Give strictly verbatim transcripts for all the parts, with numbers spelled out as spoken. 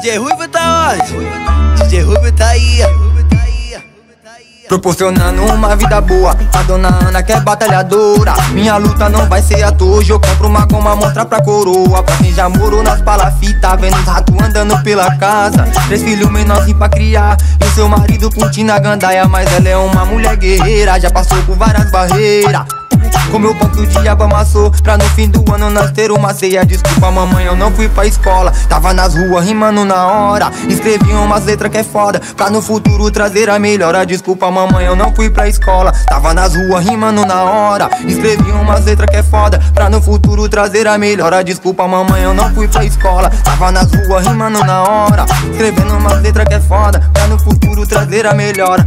D J Ruivo tá onde? D J Ruivo tá aí. Proporcionando uma vida boa, a dona Ana que é batalhadora. Minha luta não vai ser à toa, hoje eu compro uma goma mostra pra coroa. Pra quem já morou nas palafitas, vendo os ratos andando pela casa. Três filhos menorzinhos pra criar, e o seu marido curtindo a gandaia. Mas ela é uma mulher guerreira, já passou por várias barreiras. Comeu o pão que o diabo amassou, pra no fim do ano nós ter uma ceia. Desculpa mamãe, eu não fui pra escola, tava nas ruas rimando na hora. Escrevi umas letras que é foda, pra no futuro trazer a melhora. Desculpa mamãe, eu não fui pra escola, tava nas ruas rimando na hora. Escrevi umas letras que é foda, pra no futuro trazer a melhora. Desculpa mamãe, eu não fui pra escola, tava nas ruas rimando na hora. Escrevendo umas letras que é foda, pra no futuro trazer a melhora.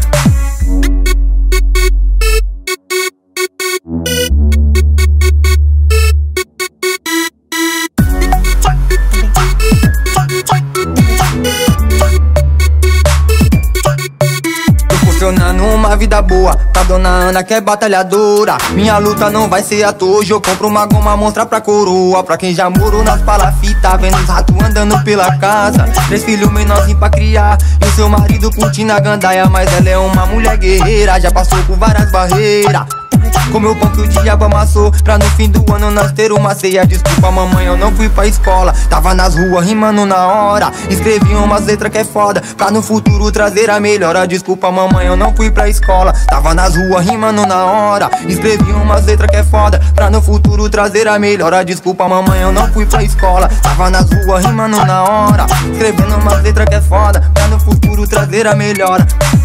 Proporcionando uma vida boa pra dona Ana que é batalhadora. Minha luta não vai ser à toa, hoje eu compro uma goma mostra pra coroa. Pra quem já morou nas palafitas, vendo os ratos andando pela casa. Três filhos menorzinhos pra criar, e o seu marido curtindo a gandaia. Mas ela é uma mulher guerreira, já passou por várias barreiras. Comeu o pão que o diabo amassou, pra no fim do ano nós ter uma ceia. Desculpa mamãe, eu não fui pra escola, tava nas ruas rimando na hora. Escrevi umas letras que é foda, pra no futuro trazer a melhora. Desculpa mamãe, eu não fui pra escola, tava nas ruas rimando na hora. Escrevi umas letras que é foda, pra no futuro trazer a melhora. Desculpa mamãe, eu não fui pra escola, tava nas ruas rimando na hora. Escrevendo umas letras que é foda, pra no futuro trazer a melhora.